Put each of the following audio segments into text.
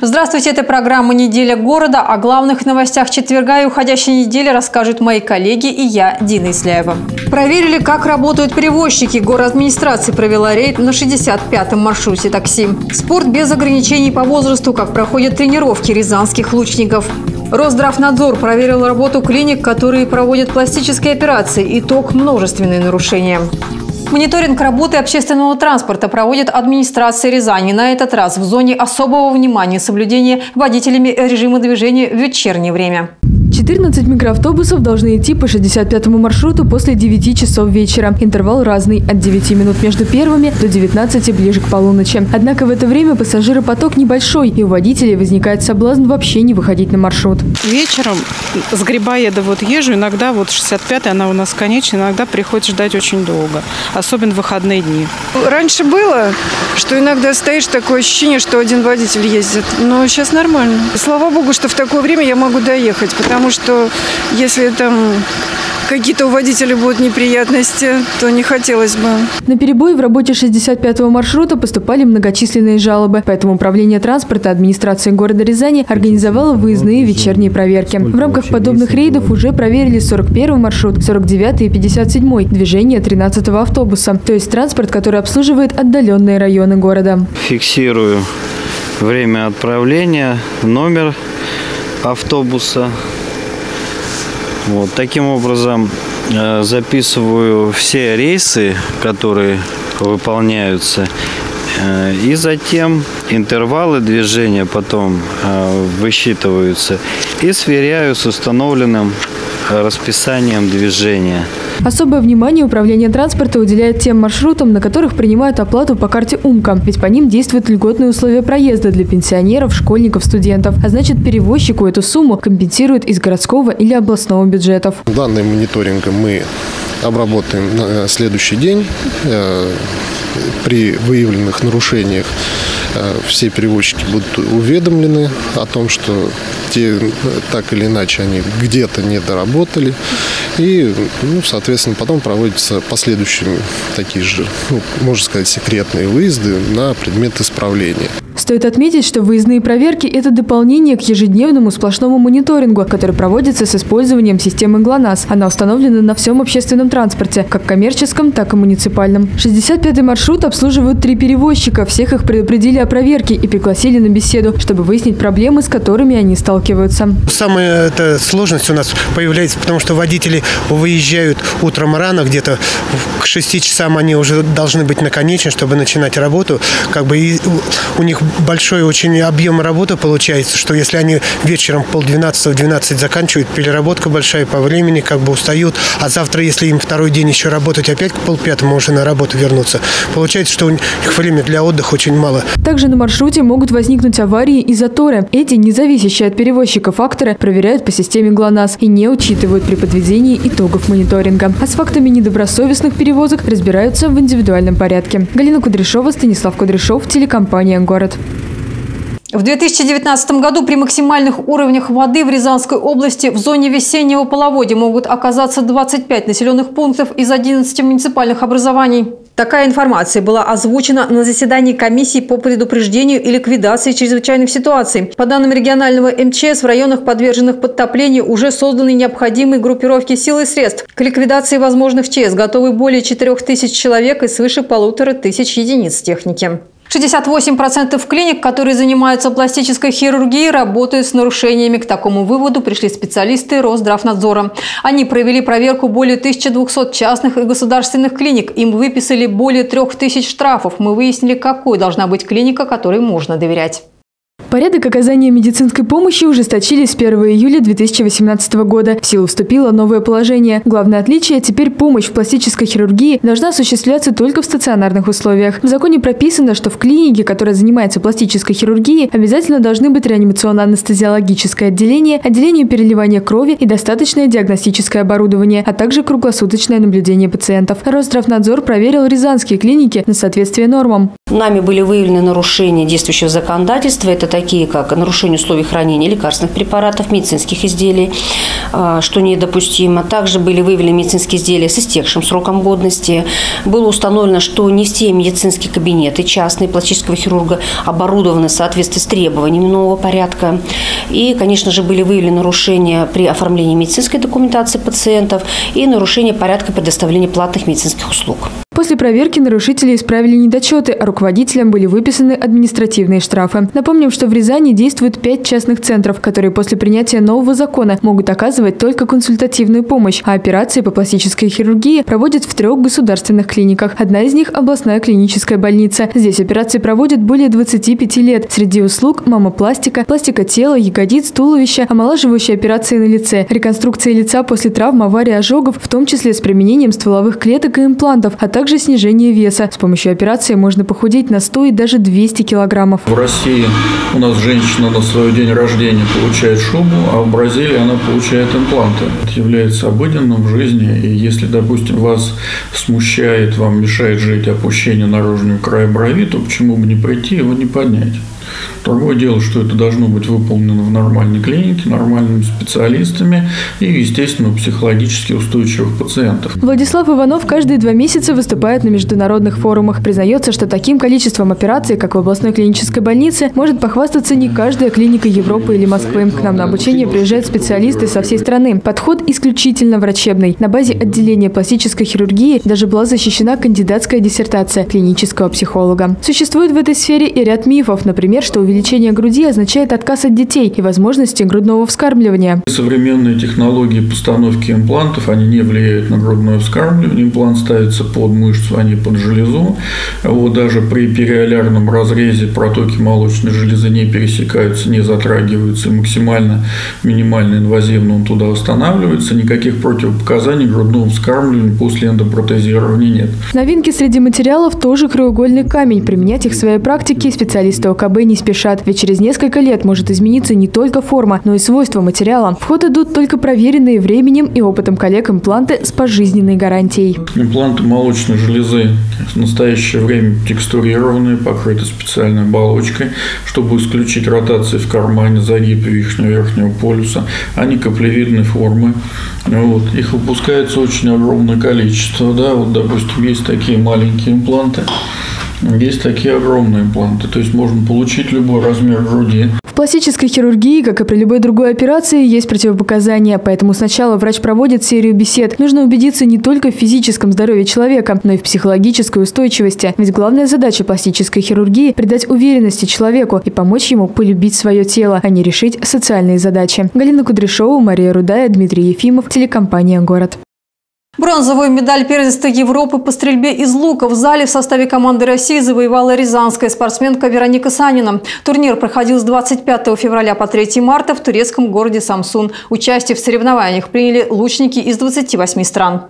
Здравствуйте, это программа «Неделя города». О главных новостях четверга и уходящей недели расскажут мои коллеги и я, Дина Исляева. Проверили, как работают перевозчики. Городадминистрация провела рейд на 65-м маршруте такси. Спорт без ограничений по возрасту, как проходят тренировки рязанских лучников. Росздравнадзор проверил работу клиник, которые проводят пластические операции. Итог – множественные нарушения. Мониторинг работы общественного транспорта проводит администрация Рязани. На этот раз в зоне особого внимания соблюдение водителями режима движения в вечернее время. 14 микроавтобусов должны идти по 65-му маршруту после 9 часов вечера. Интервал разный – от 9 минут между первыми до 19 ближе к полуночи. Однако в это время пассажиропоток небольшой, и у водителей возникает соблазн вообще не выходить на маршрут. Вечером с Грибоеда езжу, иногда 65-я, она у нас конечная, иногда приходится ждать очень долго, особенно в выходные дни. Раньше было, что иногда стоишь, такое ощущение, что один водитель ездит, но сейчас нормально. Слава богу, что в такое время я могу доехать, потому что если там какие-то у водителя будут неприятности, то не хотелось бы. На перебой в работе 65-го маршрута поступали многочисленные жалобы. Поэтому управление транспорта администрации города Рязани организовало выездные вечерние проверки. В рамках подобных рейдов уже проверили 41-й маршрут, 49-й и 57-й, движение 13-го автобуса, то есть транспорт, который обслуживает отдаленные районы города. Фиксирую время отправления, номер автобуса. Таким образом записываю все рейсы, которые выполняются, и затем интервалы движения потом высчитываются и сверяю с установленным расписанием движения. Особое внимание управление транспорта уделяет тем маршрутам, на которых принимают оплату по карте УМКа. Ведь по ним действуют льготные условия проезда для пенсионеров, школьников, студентов. А значит, перевозчику эту сумму компенсируют из городского или областного бюджетов. Данные мониторинга мы обработаем на следующий день. При выявленных нарушениях все перевозчики будут уведомлены о том, что те так или иначе они где-то не доработали. И, соответственно, потом проводятся последующие такие же, можно сказать, секретные выезды на предмет исправления. Стоит отметить, что выездные проверки – это дополнение к ежедневному сплошному мониторингу, который проводится с использованием системы ГЛОНАСС. Она установлена на всем общественном транспорте, как коммерческом, так и муниципальном. 65-й маршрут обслуживают 3 перевозчика. Всех их предупредили о проверке и пригласили на беседу, чтобы выяснить проблемы, с которыми они сталкиваются. Самая сложность у нас появляется, потому что водители выезжают утром рано, где-то к 6 часам они уже должны быть на конечной, чтобы начинать работу. И у них большой очень объем работы получается, что если они вечером 11:30-12 заканчивают, переработка большая по времени, устают, а завтра, если им второй день еще работать, опять к 4:30 уже на работу вернуться, получается, что у них время для отдыха очень мало. Также на маршруте могут возникнуть аварии и заторы. Эти, независящие от перевозчика факторы, проверяют по системе ГЛОНАСС и не учитывают при подведении итогов мониторинга. А с фактами недобросовестных перевозок разбираются в индивидуальном порядке. Галина Кудряшова, Станислав Кудряшов, телекомпания «Город». В 2019 году при максимальных уровнях воды в Рязанской области в зоне весеннего половодья могут оказаться 25 населенных пунктов из 11 муниципальных образований. Такая информация была озвучена на заседании комиссии по предупреждению и ликвидации чрезвычайных ситуаций. По данным регионального МЧС, в районах, подверженных подтоплению, уже созданы необходимые группировки сил и средств. К ликвидации возможных ЧС готовы более 4000 человек и свыше 1500 единиц техники. 68% клиник, которые занимаются пластической хирургией, работают с нарушениями. К такому выводу пришли специалисты Росздравнадзора. Они провели проверку более 1200 частных и государственных клиник. Им выписали более 3000 штрафов. Мы выяснили, какой должна быть клиника, которой можно доверять. Порядок оказания медицинской помощи ужесточили с 1 июля 2018 года. В силу вступило новое положение. Главное отличие – теперь помощь в пластической хирургии должна осуществляться только в стационарных условиях. В законе прописано, что в клинике, которая занимается пластической хирургией, обязательно должны быть реанимационно-анестезиологическое отделение, отделение переливания крови и достаточное диагностическое оборудование, а также круглосуточное наблюдение пациентов. Росздравнадзор проверил рязанские клиники на соответствие нормам. Нами были выявлены нарушения действующего законодательства. Это такие как нарушение условий хранения лекарственных препаратов, медицинских изделий, что недопустимо. Также были выявлены медицинские изделия с истекшим сроком годности. Было установлено, что не все медицинские кабинеты частные пластического хирурга оборудованы в соответствии с требованиями нового порядка. И, конечно же, были выявлены нарушения при оформлении медицинской документации пациентов и нарушение порядка предоставления платных медицинских услуг. После проверки нарушители исправили недочеты, а руководителям были выписаны административные штрафы. Напомним, что в Рязани действует 5 частных центров, которые после принятия нового закона могут оказывать только консультативную помощь, а операции по пластической хирургии проводят в 3 государственных клиниках. Одна из них – областная клиническая больница. Здесь операции проводят более 25 лет. Среди услуг – мамопластика, пластика тела, ягодиц, туловища, омолаживающие операции на лице, реконструкция лица после травм, аварий, ожогов, в том числе с применением стволовых клеток и имплантов, а также снижение веса. С помощью операции можно похудеть на 100 и даже 200 килограммов. В России у нас женщина на свой день рождения получает шубу, а в Бразилии она получает импланты. Это является обыденным в жизни. И если, допустим, вас смущает, вам мешает жить опущение наружного края брови, то почему бы не прийти его не поднять? Другое дело, что это должно быть выполнено в нормальной клинике, нормальными специалистами и, естественно, психологически устойчивых пациентов. Владислав Иванов каждые 2 месяца выступает на международных форумах. Признается, что таким количеством операций, как в областной клинической больнице, может похвастаться не каждая клиника Европы или Москвы. К нам на обучение приезжают специалисты со всей страны. Подход исключительно врачебный. На базе отделения пластической хирургии даже была защищена кандидатская диссертация клинического психолога. Существует в этой сфере и ряд мифов, например, что увеличение груди означает отказ от детей и возможности грудного вскармливания. Современные технологии постановки имплантов, они не влияют на грудное вскармливание. Имплант ставится под мышцу, а не под железу. Вот даже при периолярном разрезе протоки молочной железы не пересекаются, не затрагиваются. И максимально минимально инвазивно он туда устанавливается. Никаких противопоказаний грудного вскармливания после эндопротезирования нет. Новинки среди материалов тоже краеугольный камень. Применять их в своей практике специалисты ОКБ не спешат, ведь через несколько лет может измениться не только форма, но и свойства материала. В ход идут только проверенные временем и опытом коллег импланты с пожизненной гарантией. Импланты молочной железы в настоящее время текстурированные, покрыты специальной оболочкой, чтобы исключить ротации в кармане, загиб верхнего полюса. Они каплевидной формы. Вот. Их выпускается очень огромное количество. Да? Вот, допустим, есть такие маленькие импланты. Есть такие огромные импланты, то есть можно получить любой размер груди. В пластической хирургии, как и при любой другой операции, есть противопоказания, поэтому сначала врач проводит серию бесед. Нужно убедиться не только в физическом здоровье человека, но и в психологической устойчивости. Ведь главная задача пластической хирургии – придать уверенности человеку и помочь ему полюбить свое тело, а не решить социальные задачи. Галина Кудряшова, Мария Рудая, Дмитрий Ефимов, телекомпания «Город». Бронзовую медаль первенства Европы по стрельбе из лука в зале в составе команды России завоевала рязанская спортсменка Вероника Санина. Турнир проходил с 25 февраля по 3 марта в турецком городе Самсун. Участие в соревнованиях приняли лучники из 28 стран.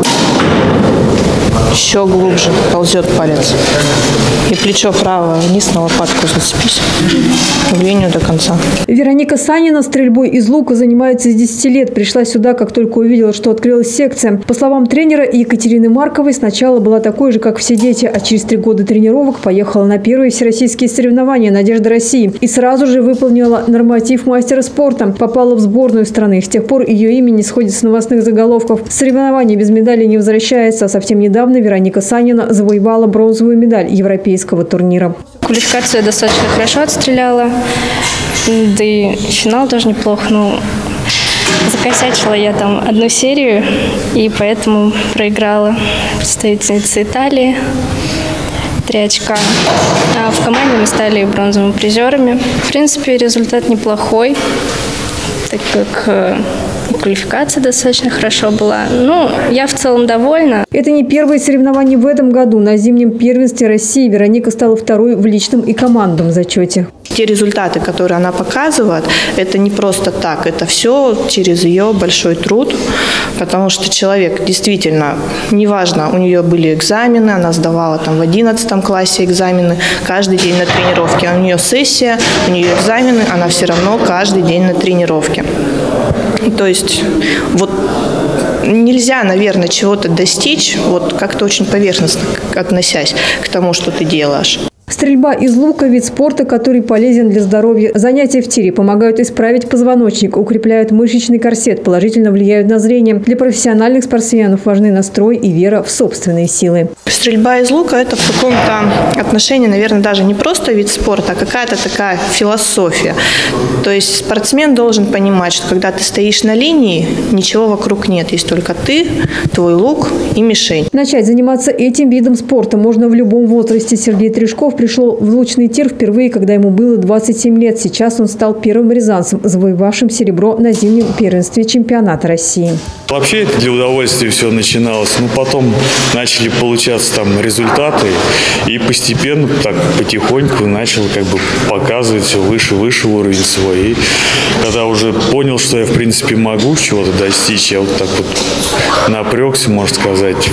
Еще глубже ползет палец. И плечо правое вниз, на лопатку зацепись. В линию до конца. Вероника Санина стрельбой из лука занимается с 10 лет. Пришла сюда, как только увидела, что открылась секция. По словам тренера Екатерины Марковой, сначала была такой же, как все дети, а через 3 года тренировок поехала на первые всероссийские соревнования «Надежда России» и сразу же выполнила норматив мастера спорта. Попала в сборную страны. С тех пор ее имя не сходит с новостных заголовков. Соревнования без медали не возвращается. Совсем недавно Вероника Санина завоевала бронзовую медаль европейского турнира. Квалификацию я достаточно хорошо отстреляла, да и финал тоже неплохо. Но закосячила я там одну серию, и поэтому проиграла представительнице Италии 3 очка. А в команде мы стали бронзовыми призерами. В принципе, результат неплохой, так как квалификация достаточно хорошо была. Ну, я в целом довольна. Это не первые соревнования в этом году. На зимнем первенстве России Вероника стала 2-й в личном и командном зачете. Те результаты, которые она показывает, это не просто так. Это все через ее большой труд, потому что человек действительно, неважно, у нее были экзамены, она сдавала там в 11 классе экзамены, каждый день на тренировке. У нее сессия, у нее экзамены, она все равно каждый день на тренировке. То есть вот нельзя, наверное, чего-то достичь, вот как-то очень поверхностно относясь к тому, что ты делаешь. Стрельба из лука – вид спорта, который полезен для здоровья. Занятия в тире помогают исправить позвоночник, укрепляют мышечный корсет, положительно влияют на зрение. Для профессиональных спортсменов важны настрой и вера в собственные силы. Стрельба из лука – это в каком-то отношении, наверное, даже не просто вид спорта, а какая-то такая философия. То есть спортсмен должен понимать, что когда ты стоишь на линии, ничего вокруг нет. Есть только ты, твой лук и мишень. Начать заниматься этим видом спорта можно в любом возрасте. Сергей Тришков пришел в лучный тир впервые, когда ему было 27 лет. Сейчас он стал первым рязанцем, завоевавшим серебро на зимнем первенстве чемпионата России. Вообще это для удовольствия все начиналось. Потом начали получаться там результаты. И постепенно, так потихоньку начал показывать все выше уровень свой. И когда уже понял, что я в принципе могу чего-то достичь, я вот так вот напрягся, можно сказать.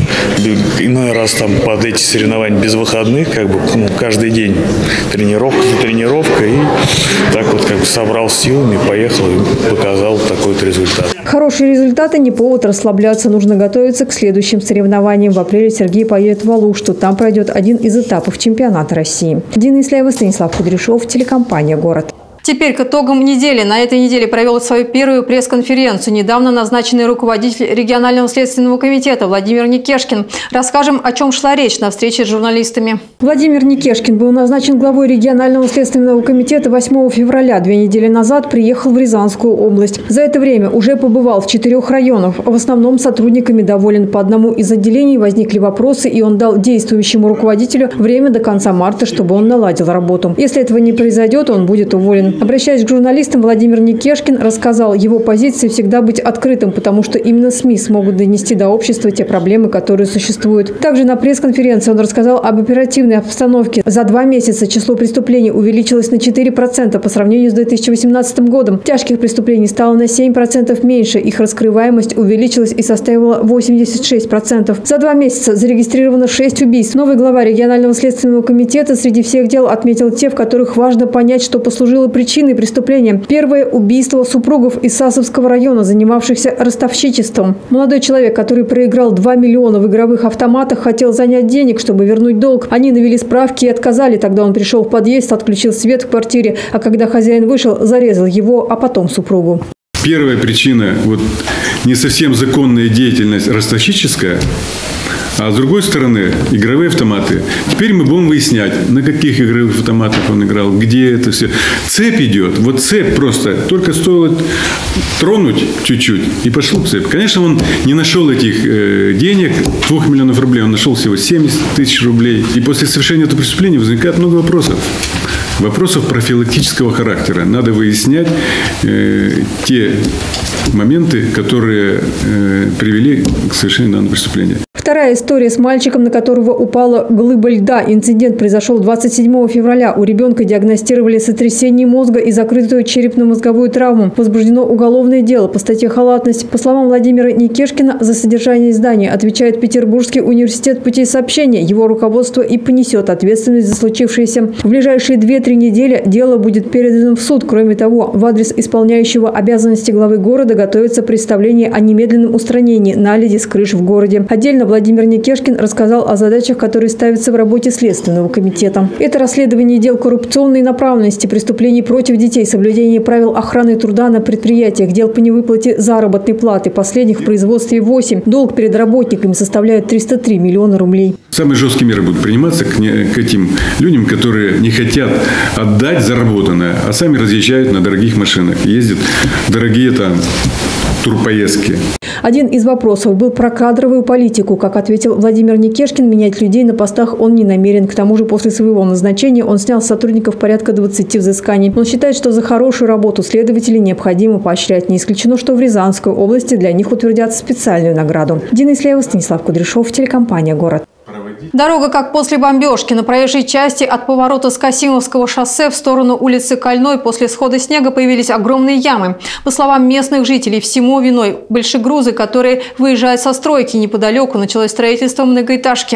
Иной раз там под эти соревнования без выходных, каждый день тренировка за тренировкой. И так вот собрал силами, поехал и показал такой вот результат. Хорошие результаты не повод расслабляться. Нужно готовиться к следующим соревнованиям. В апреле Сергей поедет в Алушту. Там пройдет один из этапов чемпионата России. Дина Исляева, Станислав Кудряшов, телекомпания «Город». Теперь к итогам недели. На этой неделе провел свою первую пресс-конференцию недавно назначенный руководитель регионального следственного комитета Владимир Никешкин. Расскажем, о чем шла речь на встрече с журналистами. Владимир Никешкин был назначен главой регионального следственного комитета 8 февраля. 2 недели назад приехал в Рязанскую область. За это время уже побывал в 4 районах. В основном сотрудниками доволен. По одному из отделений возникли вопросы, и он дал действующему руководителю время до конца марта, чтобы он наладил работу. Если этого не произойдет, он будет уволен. Обращаясь к журналистам, Владимир Никешкин рассказал, его позиции всегда быть открытым, потому что именно СМИ смогут донести до общества те проблемы, которые существуют. Также на пресс-конференции он рассказал об оперативной обстановке. За 2 месяца число преступлений увеличилось на 4% по сравнению с 2018 годом. Тяжких преступлений стало на 7% меньше. Их раскрываемость увеличилась и составила 86%. За 2 месяца зарегистрировано 6 убийств. Новый глава регионального следственного комитета среди всех дел отметил те, в которых важно понять, что послужило причиной преступления. Первое – убийство супругов из Сасовского района, занимавшихся ростовщичеством. Молодой человек, который проиграл 2 миллиона в игровых автоматах, хотел занять денег, чтобы вернуть долг. Они навели справки и отказали. Тогда он пришел в подъезд, отключил свет в квартире, а когда хозяин вышел, зарезал его, а потом супругу. Первая причина – не совсем законная деятельность ростовщическая. А с другой стороны, игровые автоматы. Теперь мы будем выяснять, на каких игровых автоматах он играл, где это все. Цепь идет. Вот цепь просто. Только стоило тронуть чуть-чуть, и пошел цепь. Конечно, он не нашел этих денег, 2 миллионов рублей. Он нашел всего 70 тысяч рублей. И после совершения этого преступления возникает много вопросов. Вопросов профилактического характера. Надо выяснять те моменты, которые привели к совершению данного преступления. Вторая история с мальчиком, на которого упала глыба льда. Инцидент произошел 27 февраля. У ребенка диагностировали сотрясение мозга и закрытую черепно-мозговую травму. Возбуждено уголовное дело по статье «Халатность». По словам Владимира Никешкина, за содержание здания отвечает Петербургский университет путей сообщения. Его руководство и понесет ответственность за случившееся. В ближайшие 2-3 недели дело будет передано в суд. Кроме того, в адрес исполняющего обязанности главы города готовится представление о немедленном устранении наледи с крыш в городе. Отдельно Владимир Никешкин рассказал о задачах, которые ставятся в работе Следственного комитета. Это расследование дел коррупционной направленности, преступлений против детей, соблюдение правил охраны труда на предприятиях, дел по невыплате заработной платы. Последних в производстве 8. Долг перед работниками составляет 303 миллиона рублей. Самые жесткие меры будут приниматься к этим людям, которые не хотят отдать заработанное, а сами разъезжают на дорогих машинах, ездят в дорогие турпоездки. Один из вопросов был про кадровую политику. Как ответил Владимир Никешкин, менять людей на постах он не намерен. К тому же после своего назначения он снял с сотрудников порядка 20 взысканий. Он считает, что за хорошую работу следователей необходимо поощрять. Не исключено, что в Рязанской области для них утвердят специальную награду. Дина Исляева, Станислав Кудряшов, телекомпания «Город». Дорога как после бомбежки. На проезжей части от поворота с Касимовского шоссе в сторону улицы Кольной после схода снега появились огромные ямы. По словам местных жителей, всему виной большегрузы, которые выезжают со стройки. Неподалеку началось строительство многоэтажки.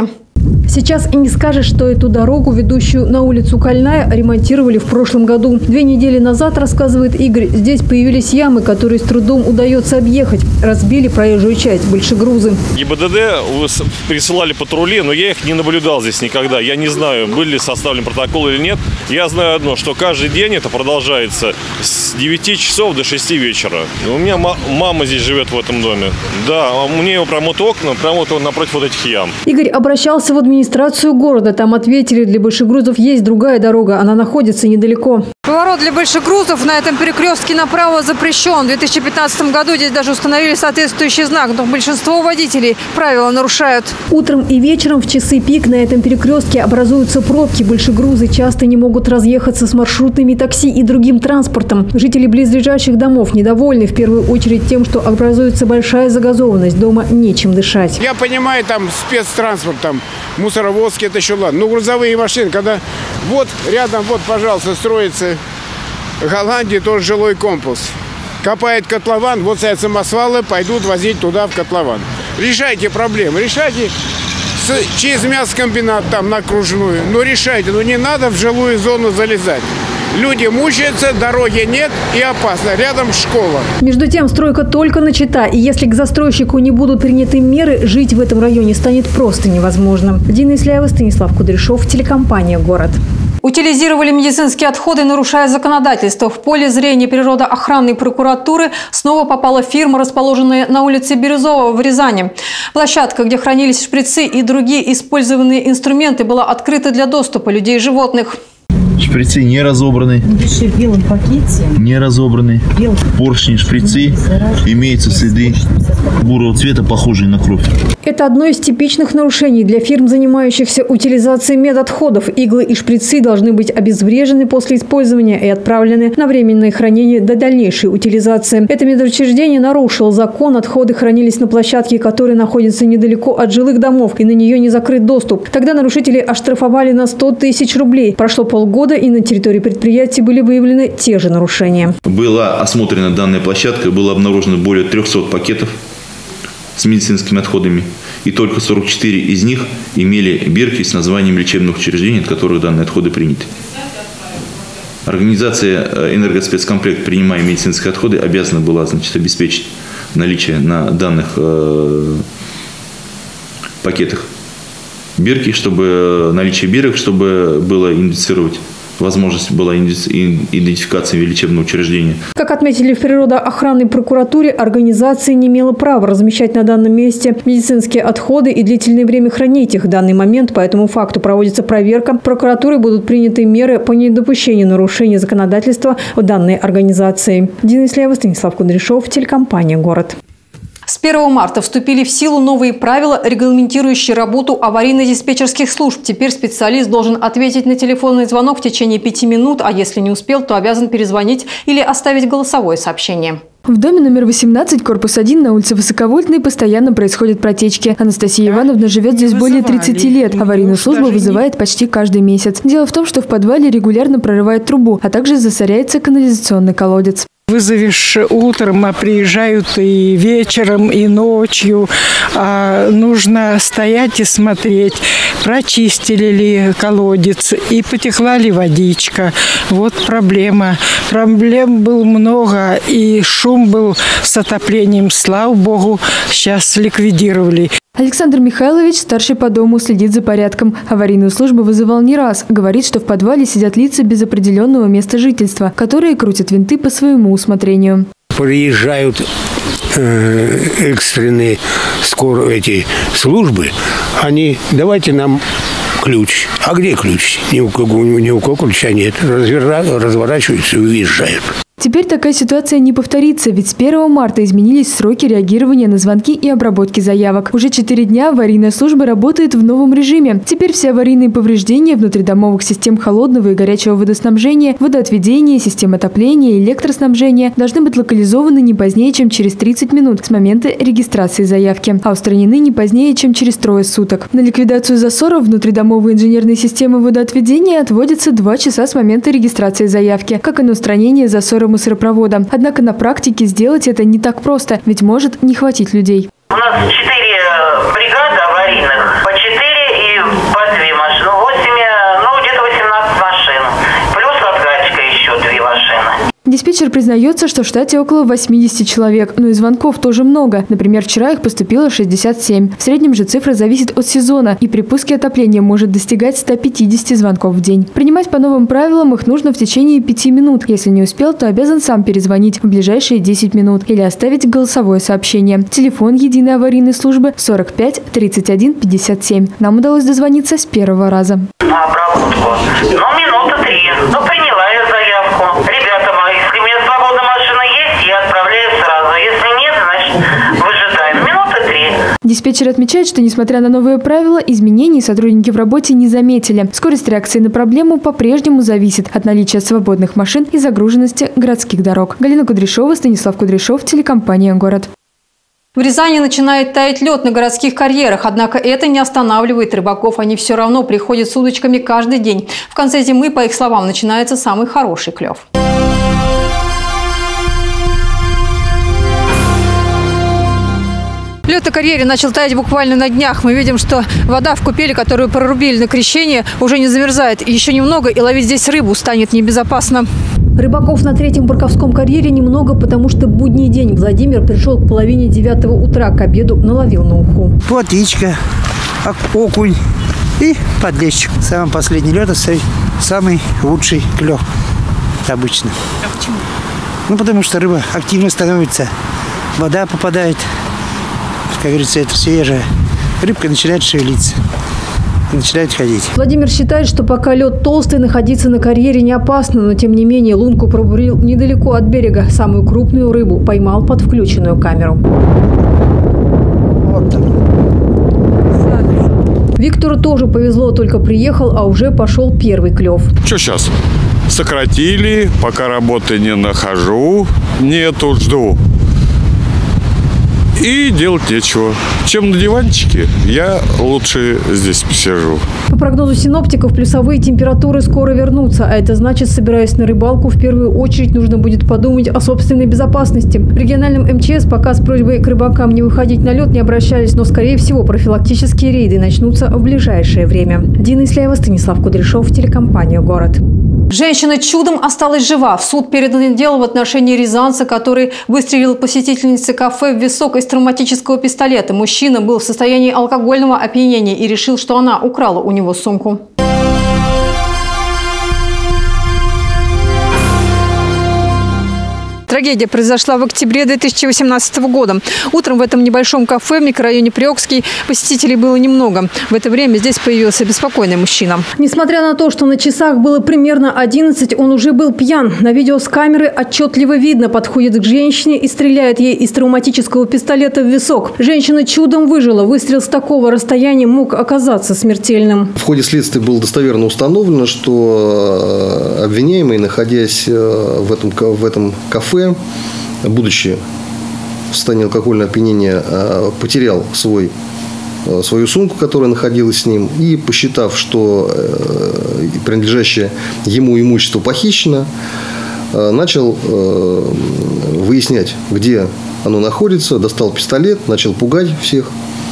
Сейчас и не скажешь, что эту дорогу, ведущую на улицу Кольная, ремонтировали в прошлом году. 2 недели назад, рассказывает Игорь, здесь появились ямы, которые с трудом удается объехать. Разбили проезжую часть большегрузы. ГИБДД присылали патрули, но я их не наблюдал здесь никогда. Я не знаю, были ли составлены протоколы или нет. Я знаю одно, что каждый день это продолжается с 9 часов до 6 вечера. У меня мама здесь живет в этом доме. Да, у нее прямо вот окна, прямо вот напротив вот этих ям. Игорь обращался в администрацию города. Там ответили, для большегрузов есть другая дорога. Она находится недалеко. Поворот для большегрузов на этом перекрестке направо запрещен. В 2015 году здесь даже установили соответствующий знак. Но большинство водителей правила нарушают. Утром и вечером в часы пик на этом перекрестке образуются пробки. Большегрузы часто не могут разъехаться с маршрутными такси и другим транспортом. Жители близлежащих домов недовольны в первую очередь тем, что образуется большая загазованность. Дома нечем дышать. Я понимаю, там спецтранспорт, там мусоровозки, это еще ладно. Но грузовые машины, когда вот рядом, вот, пожалуйста, строится в Голландии тоже жилой комплекс. Копает котлован, вот стоят самосвалы, пойдут возить туда, в котлован. Решайте проблемы, решайте через мясокомбинат там на окружную. Но решайте, но не надо в жилую зону залезать. Люди мучаются, дороги нет и опасно. Рядом школа. Между тем, стройка только начата. И если к застройщику не будут приняты меры, жить в этом районе станет просто невозможно. Дина Исляева, Станислав Кудряшов, телекомпания «Город». Утилизировали медицинские отходы, нарушая законодательство. В поле зрения природоохранной прокуратуры снова попала фирма, расположенная на улице Бирюзова в Рязани. Площадка, где хранились шприцы и другие использованные инструменты, была открыта для доступа людей и животных. Шприцы не разобраны. В белом пакете. Не разобраны. Поршни, шприцы. Имеются следы бурого цвета, похожие на кровь. Это одно из типичных нарушений для фирм, занимающихся утилизацией медотходов. Иглы и шприцы должны быть обезврежены после использования и отправлены на временное хранение до дальнейшей утилизации. Это медучреждение нарушило закон. Отходы хранились на площадке, которая находится недалеко от жилых домов, и на нее не закрыт доступ. Тогда нарушители оштрафовали на 100 тысяч рублей. Прошло полгода, и на территории предприятия были выявлены те же нарушения. Была осмотрена данная площадка, было обнаружено более 300 пакетов с медицинскими отходами. И только 44 из них имели бирки с названием лечебных учреждений, от которых данные отходы приняты. Организация «Энергоспецкомплект», принимая медицинские отходы, обязана была, обеспечить наличие на данных пакетах бирки, чтобы наличие бирок, чтобы было идентифицировать. Возможность была идентификации лечебного учреждения. Как отметили в природоохранной прокуратуре, организация не имела права размещать на данном месте медицинские отходы и длительное время хранить их. В данный момент по этому факту проводится проверка. Прокуратурой будут приняты меры по недопущению нарушения законодательства в данной организации. Дина Исляева, Станислав Кудряшов, телекомпания «Город». С 1 марта вступили в силу новые правила, регламентирующие работу аварийно-диспетчерских служб. Теперь специалист должен ответить на телефонный звонок в течение 5 минут, а если не успел, то обязан перезвонить или оставить голосовое сообщение. В доме номер 18, корпус 1 на улице Высоковольтной постоянно происходят протечки. Анастасия Ивановна живет здесь более 30 лет. Аварийную службу вызывает почти каждый месяц. Дело в том, что в подвале регулярно прорывает трубу, а также засоряется канализационный колодец. Вызовешь утром, а приезжают и вечером, и ночью. Нужно стоять и смотреть, прочистили ли колодец и потекла ли водичка. Вот проблема. Проблем было много, и шум был с отоплением. Слава богу, сейчас ликвидировали. Александр Михайлович, старший по дому, следит за порядком. Аварийную службу вызывал не раз. Говорит, что в подвале сидят лица без определенного места жительства, которые крутят винты по своему усмотрению. Приезжают экстренные эти службы, они давайте нам ключ. А где ключ? Ни у кого ключа нет. Разворачиваются и уезжают. Теперь такая ситуация не повторится, ведь с 1 марта изменились сроки реагирования на звонки и обработки заявок. Уже 4 дня аварийная служба работает в новом режиме. Теперь все аварийные повреждения внутридомовых систем холодного и горячего водоснабжения, водоотведения, систем отопления и электроснабжения должны быть локализованы не позднее, чем через 30 минут с момента регистрации заявки, а устранены не позднее, чем через 3 суток. На ликвидацию засоров внутридомовой инженерной системы водоотведения отводится 2 часа с момента регистрации заявки, как и на устранение засора мусоропровода. Однако на практике сделать это не так просто, ведь может не хватить людей. У нас 4 бригады аварийных, по 4 и Диспетчер признается, что в штате около 80 человек, но и звонков тоже много. Например, вчера их поступило 67. В среднем же цифра зависит от сезона, и при пуске отопления может достигать 150 звонков в день. Принимать по новым правилам их нужно в течение 5 минут. Если не успел, то обязан сам перезвонить в ближайшие 10 минут или оставить голосовое сообщение. Телефон единой аварийной службы 45 31 57. Нам удалось дозвониться с первого раза. На обработку. Минута 3. Приняла я заявку. Ребята мои, если у меня свободная машина есть, я отправляю сразу. Если нет, значит, выжидаем. Минута 3. Диспетчер отмечает, что, несмотря на новые правила, изменений сотрудники в работе не заметили. Скорость реакции на проблему по-прежнему зависит от наличия свободных машин и загруженности городских дорог. Галина Кудряшова, Станислав Кудряшов, телекомпания «Город». В Рязани начинает таять лед на городских карьерах, однако это не останавливает рыбаков. Они все равно приходят с удочками каждый день. В конце зимы, по их словам, начинается самый хороший клев. Лед на карьере начал таять буквально на днях. Мы видим, что вода в купели, которую прорубили на Крещение, уже не замерзает. Еще немного, и ловить здесь рыбу станет небезопасно. Рыбаков на третьем Барковском карьере немного, потому что будний день. Владимир пришел к половине 9 утра, к обеду наловил на уху. Плотвичка, окунь и подлещик. Самый последний лед – самый лучший клев обычно. А почему? Потому что рыба активно становится, вода попадает, как говорится, это свежая. Рыбка начинает шевелиться. Начинает ходить. Владимир считает, что пока лед толстый, находиться на карьере не опасно, но тем не менее лунку пробурил недалеко от берега. Самую крупную рыбу поймал под включенную камеру. Вот так. Виктору тоже повезло, только приехал, а уже пошел первый клев. Что сейчас? Сократили, пока работы не нахожу, нету, жду. И делать нечего. Чем на диванчике, я лучше здесь посижу. По прогнозу синоптиков, плюсовые температуры скоро вернутся. А это значит, собираясь на рыбалку, в первую очередь нужно будет подумать о собственной безопасности. В региональном МЧС пока с просьбой к рыбакам не выходить на лед не обращались, но, скорее всего, профилактические рейды начнутся в ближайшее время. Дина Исляева, Станислав Кудряшов, телекомпания «Город». Женщина чудом осталась жива. В суд передано дело в отношении рязанца, который выстрелил посетительнице кафе в висок из травматического пистолета. Мужчина был в состоянии алкогольного опьянения и решил, что она украла у него сумку. Трагедия произошла в октябре 2018 года. Утром в этом небольшом кафе в микрорайоне Приокский посетителей было немного. В это время здесь появился беспокойный мужчина. Несмотря на то, что на часах было примерно 11, он уже был пьян. На видео с камеры отчетливо видно, подходит к женщине и стреляет ей из травматического пистолета в висок. Женщина чудом выжила. Выстрел с такого расстояния мог оказаться смертельным. В ходе следствия было достоверно установлено, что обвиняемый, находясь в этом кафе, будучи в состоянии алкогольного опьянения, потерял свою сумку, которая находилась с ним, и, посчитав, что принадлежащее ему имущество похищено, начал выяснять, где оно находится, достал пистолет, начал пугать всех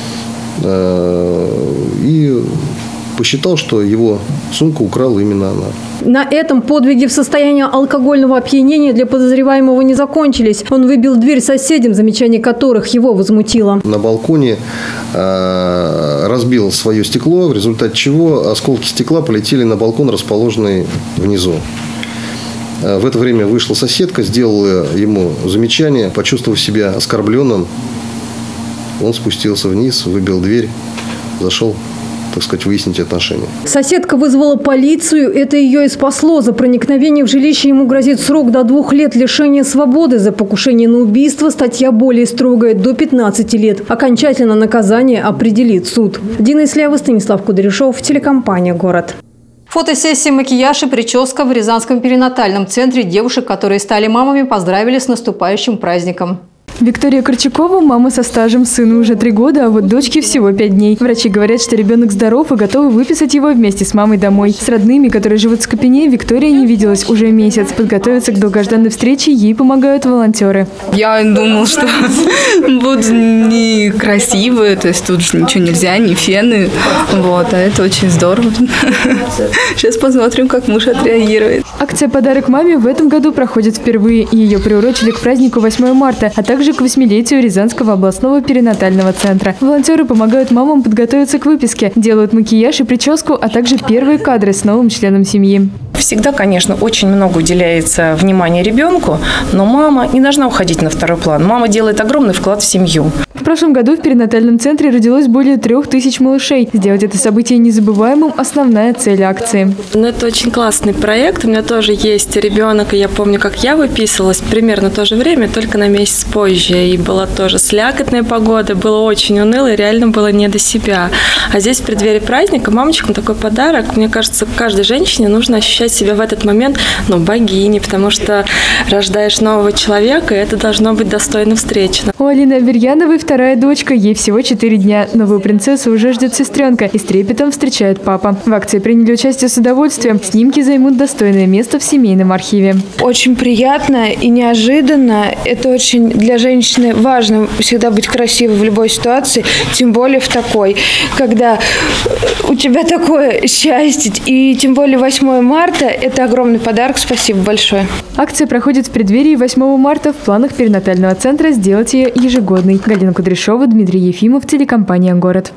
и посчитал, что его сумку украла именно она. На этом подвиги в состоянии алкогольного опьянения для подозреваемого не закончились. Он выбил дверь соседям, замечание которых его возмутило. На балконе разбил свое стекло, в результате чего осколки стекла полетели на балкон, расположенный внизу. В это время вышла соседка, сделала ему замечание, почувствовав себя оскорбленным, он спустился вниз, выбил дверь, зашел, так сказать, выяснить отношения. Соседка вызвала полицию. Это ее и спасло. За проникновение в жилище ему грозит срок до 2 лет лишения свободы. За покушение на убийство статья более строгая – до 15 лет. Окончательно наказание определит суд. Дина Исляева, Станислав Кудряшов, телекомпания «Город». Фотосессия, макияж и прическа в Рязанском перинатальном центре. Девушек, которые стали мамами, поздравили с наступающим праздником. Виктория Корчакова – мама со стажем. Сыну уже 3 года, а вот дочке всего 5 дней. Врачи говорят, что ребенок здоров и готовы выписать его вместе с мамой домой. С родными, которые живут в Скопине, Виктория не виделась уже месяц. Подготовиться к долгожданной встрече ей помогают волонтеры. Я думал, что будут некрасивые, то есть тут же ничего нельзя, ни фены. Вот, а это очень здорово. Сейчас посмотрим, как муж отреагирует. Акция «Подарок маме» в этом году проходит впервые. Ее приурочили к празднику 8 марта, а также к 8-летию Рязанского областного перинатального центра. Волонтеры помогают мамам подготовиться к выписке, делают макияж и прическу, а также первые кадры с новым членом семьи. Всегда, конечно, очень много уделяется внимания ребенку, но мама не должна уходить на второй план. Мама делает огромный вклад в семью. В прошлом году в перинатальном центре родилось более 3000 малышей. Сделать это событие незабываемым – основная цель акции. Это очень классный проект. У меня тоже есть ребенок, и я помню, как я выписывалась примерно в то же время, только на месяц позже. И была тоже слякотная погода, было очень уныло, и реально было не до себя. А здесь в преддверии праздника мамочкам такой подарок. Мне кажется, каждой женщине нужно ощущать себя в этот момент, богиней, потому что рождаешь нового человека, и это должно быть достойно встречено. У Алины Аверьяновой вторая дочка, ей всего 4 дня. Новую принцессу уже ждет сестренка и с трепетом встречает папа. В акции приняли участие с удовольствием. Снимки займут достойное место в семейном архиве. Очень приятно и неожиданно. Это очень для женщины важно всегда быть красивой в любой ситуации, тем более в такой, когда у тебя такое счастье, и тем более 8 марта. Это огромный подарок. Спасибо большое. Акция проходит в преддверии 8 марта. В планах перинатального центра сделать ее ежегодной. Галина Кудряшова, Дмитрий Ефимов, телекомпания «Город».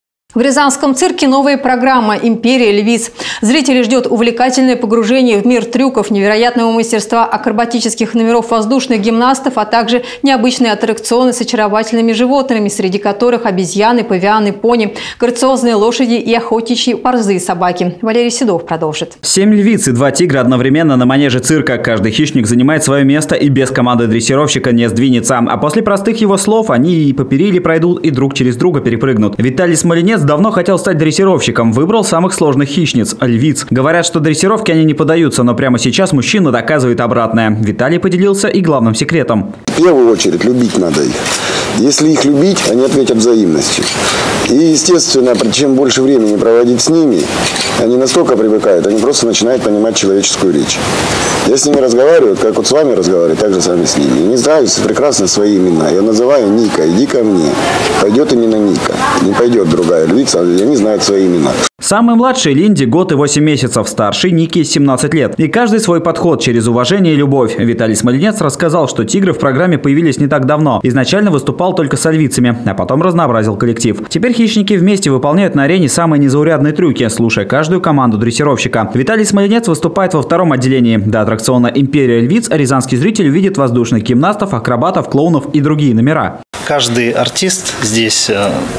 В Рязанском цирке новая программа «Империя львиц». Зрители ждет увлекательное погружение в мир трюков, невероятного мастерства, акробатических номеров воздушных гимнастов, а также необычные аттракционы с очаровательными животными, среди которых обезьяны, павианы, пони, грациозные лошади и охотничьи борзые собаки. Валерий Седов продолжит. 7 львиц и 2 тигра одновременно на манеже цирка. Каждый хищник занимает свое место и без команды дрессировщика не сдвинется. А после простых его слов они и по периле пройдут, и друг через друга перепрыгнут. Виталий Смоленец давно хотел стать дрессировщиком, выбрал самых сложных хищниц – львиц. Говорят, что дрессировки они не поддаются, но прямо сейчас мужчина доказывает обратное. Виталий поделился и главным секретом. В первую очередь любить надо их. Если их любить, они ответят взаимностью. И, естественно, чем больше времени проводить с ними, они настолько привыкают, они просто начинают понимать человеческую речь. Я с ними разговариваю, как вот с вами разговариваю, так же сами с ними. Они знают прекрасно свои имена. Я называю Ника, иди ко мне. Пойдет именно Ника, не пойдет другая львица, они знают свои имена. Самый младший Линде год и 8 месяцев, старший Нике 17 лет. И каждый свой подход через уважение и любовь. Виталий Смоленец рассказал, что тигры в программе появились не так давно. Изначально выступал только с львицами, а потом разнообразил коллектив. Теперь хищники вместе выполняют на арене самые незаурядные трюки, слушая каждую команду дрессировщика. Виталий Смоленец выступает во втором отделении. До аттракциона «Империя львиц» рязанский зритель увидит воздушных гимнастов, акробатов, клоунов и другие номера. Каждый артист здесь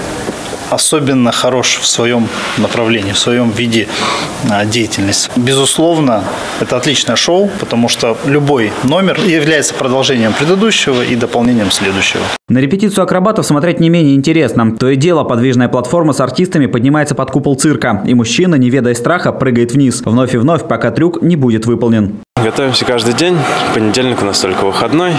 особенно хорош в своем направлении, в своем виде деятельности. Безусловно, это отличное шоу, потому что любой номер является продолжением предыдущего и дополнением следующего. На репетицию акробатов смотреть не менее интересно. То и дело, подвижная платформа с артистами поднимается под купол цирка, и мужчина, не ведая страха, прыгает вниз, вновь и вновь, пока трюк не будет выполнен. Готовимся каждый день. Понедельник у нас только выходной.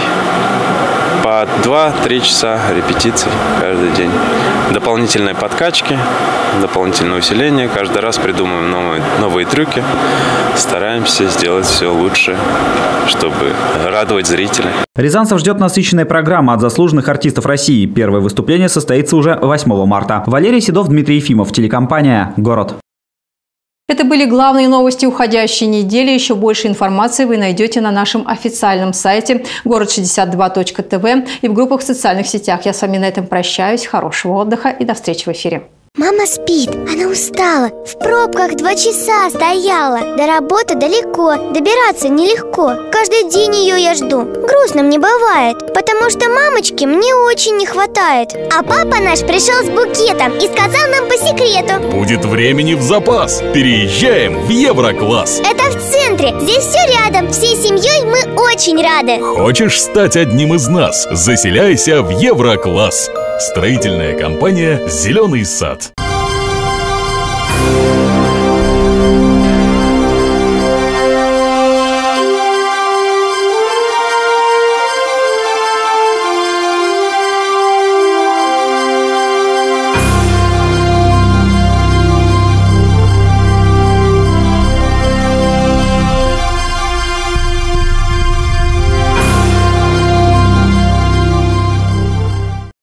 По 2-3 часа репетиций каждый день. Дополнительные подкачки, дополнительное усиление. Каждый раз придумываем новые трюки. Стараемся сделать все лучше, чтобы радовать зрителей. Рязанцев ждет насыщенная программа от заслуженных артистов России. Первое выступление состоится уже 8 марта. Валерий Седов, Дмитрий Ефимов, телекомпания «Город». Это были главные новости уходящей недели. Еще больше информации вы найдете на нашем официальном сайте город62.тв и в группах в социальных сетях. Я с вами на этом прощаюсь. Хорошего отдыха и до встречи в эфире. Мама спит, она устала, в пробках 2 часа стояла. До работы далеко, добираться нелегко. Каждый день ее я жду, грустно мне бывает, потому что мамочки мне очень не хватает. А папа наш пришел с букетом и сказал нам по секрету: будет времени в запас, переезжаем в Еврокласс. Это в центре, здесь все рядом, всей семьей мы очень рады. Хочешь стать одним из нас? Заселяйся в Еврокласс. Строительная компания «Зеленый сад».